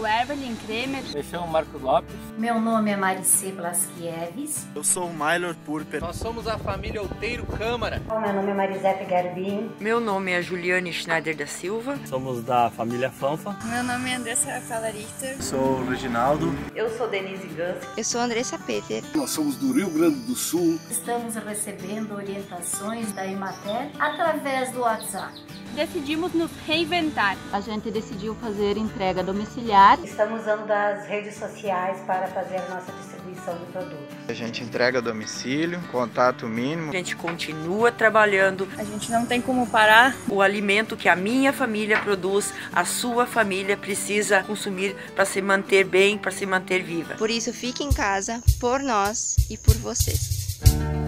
Evelyn Kremer. Me chamo Marcos Lopes. Meu nome é Maricê Blaskieves. Eu sou o Mylor Purper. Nós somos a família Outeiro Câmara. Meu nome é Marisete Garbim. Meu nome é Juliane Schneider da Silva. Somos da família Fanfa. Meu nome é Andressa Rafaela Richter. Sou o Reginaldo. Eu sou Denise Gans. Eu sou Andressa Peter. Nós somos do Rio Grande do Sul. Estamos recebendo orientações da Emater através do WhatsApp. Decidimos nos reinventar. A gente decidiu fazer entrega domiciliar. Estamos usando as redes sociais para fazer a nossa distribuição de produtos. A gente entrega a domicílio, contato mínimo. A gente continua trabalhando. A gente não tem como parar. O alimento que a minha família produz, a sua família precisa consumir para se manter bem, para se manter viva. Por isso, fique em casa, por nós e por vocês.